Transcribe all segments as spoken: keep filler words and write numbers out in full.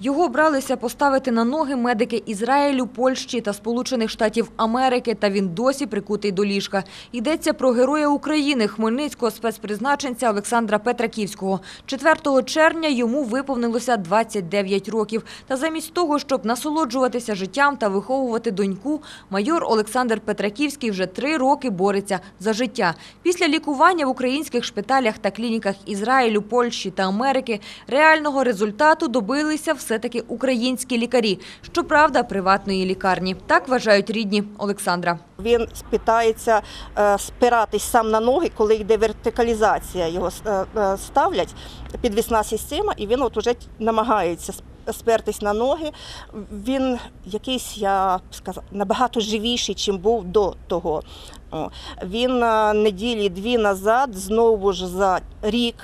Його бралися поставити на ноги медики Ізраїлю, Польщі та Сполучених Штатів Америки, та він досі прикутий до ліжка. Йдеться про героя України, хмельницького спецпризначенця Олександра Петраківського. четвертого червня йому виповнилося двадцять дев'ять років. Та замість того, щоб насолоджуватися життям та виховувати доньку, майор Олександр Петраківський вже три роки бореться за життя. Після лікування в українських шпиталях та клініках Ізраїлю, Польщі та Америки реального результату добилися все-таки українські лікарі. Щоправда, приватної лікарні. Так вважають рідні Олександра. Він питається спиратись сам на ноги, коли йде вертикалізація. Його ставлять, підвісна система, і він от уже намагається спертись на ноги. Він якийсь, я б сказала, набагато живіший, чим був до того. Він неділі дві назад, знову ж за рік,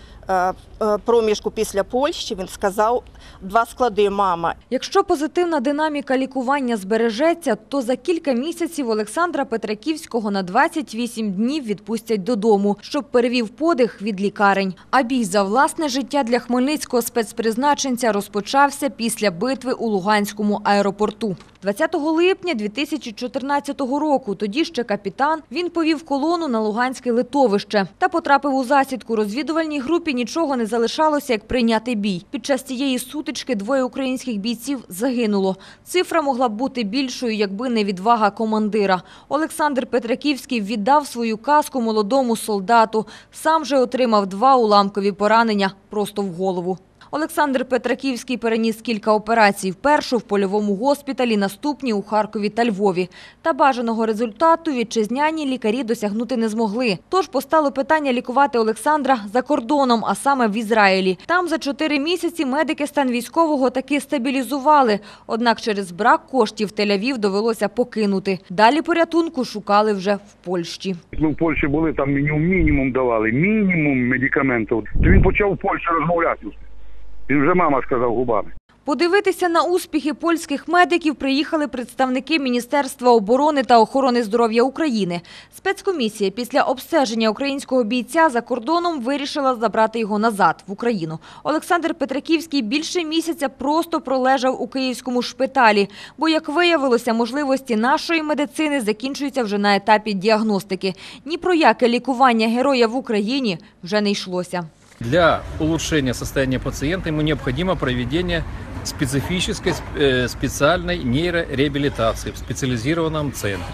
проміжку після Польщі, він сказав: два склади, мама. Якщо позитивна динаміка лікування збережеться, то за кілька місяців Олександра Петраківського на двадцять вісім днів відпустять додому, щоб перевів подих від лікарень. А бій за власне життя для хмельницького спецпризначенця розпочався після битви у Луганському аеропорту. двадцятого липня дві тисячі чотирнадцятого року, тоді ще капітан, він повів колону на Луганське литовище та потрапив у засідку. Розвідувальній групі нічого не залишалося, як прийняти бій. Під час цієї сутички двоє українських бійців загинуло. Цифра могла б бути більшою, якби не відвага командира. Олександр Петраківський віддав свою каску молодому солдату. Сам же отримав два уламкові поранення просто в голову. Олександр Петраківський переніс кілька операцій. Першу в польовому госпіталі, наступні у Харкові та Львові. Та бажаного результату вітчизняні лікарі досягнути не змогли. Тож постало питання лікувати Олександра за кордоном, а саме в Ізраїлі. Там за чотири місяці медики стан військового таки стабілізували. Однак через брак коштів Тель-Авів довелося покинути. Далі порятунку шукали вже в Польщі. Ми в Польщі були, там мінімум, мінімум давали, мінімум медикаментів. То він почав в Польщі розмовляти. Він вже мама сказав губами. Подивитися на успіхи польських медиків приїхали представники Міністерства оборони та охорони здоров'я України. Спецкомісія після обстеження українського бійця за кордоном вирішила забрати його назад, в Україну. Олександр Петраківський більше місяця просто пролежав у київському шпиталі, бо, як виявилося, можливості нашої медицини закінчуються вже на етапі діагностики. Ні про яке лікування героя в Україні вже не йшлося. Для улучшения состояния пациента ему необходимо проведение специфической специальной нейрореабилитации в специализированном центре.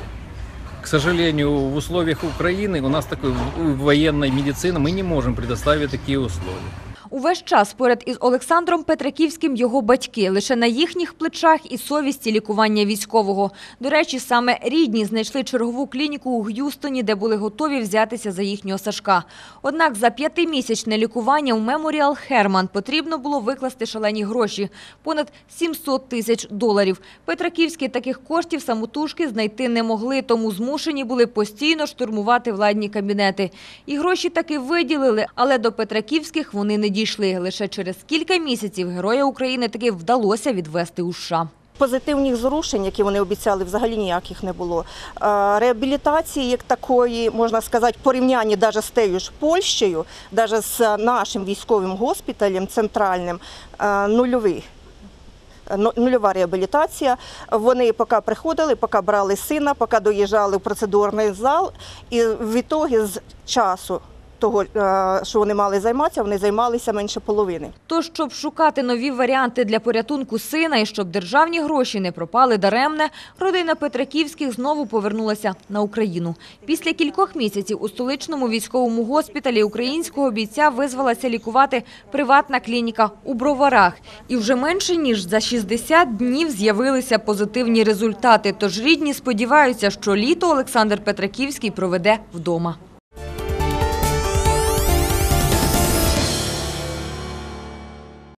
К сожалению, в условиях Украины, у нас такой военной медицины, мы не можем предоставить такие условия. Увесь час поряд із Олександром Петраківським його батьки. Лише на їхніх плечах і совісті лікування військового. До речі, саме рідні знайшли чергову клініку у Г'юстоні, де були готові взятися за їхнього Сашка. Однак за п'ятимісячне лікування у Меморіал Херман потрібно було викласти шалені гроші – понад сімсот тисяч доларів. Петраківські таких коштів самотужки знайти не могли, тому змушені були постійно штурмувати владні кабінети. І гроші таки виділили, але до Петраківських вони не дійшли. Лише через кілька місяців героя України таки вдалося відвезти у США. Позитивних зрушень, які вони обіцяли, взагалі ніяких не було. Реабілітації, як такої, можна сказати, в порівнянні навіть з тією ж Польщею, навіть з нашим військовим госпіталем центральним, нульовий. Нульова реабілітація. Вони поки приходили, поки брали сина, поки доїжджали в процедурний зал, і в ітогі з часу того, що вони мали займатися, вони займалися менше половини. Тож, щоб шукати нові варіанти для порятунку сина і щоб державні гроші не пропали даремне, родина Петраківських знову повернулася на Україну. Після кількох місяців у столичному військовому госпіталі українського бійця визвалася лікувати приватна клініка у Броварах. І вже менше ніж за шістдесят днів з'явилися позитивні результати. Тож рідні сподіваються, що літо Олександр Петраківський проведе вдома.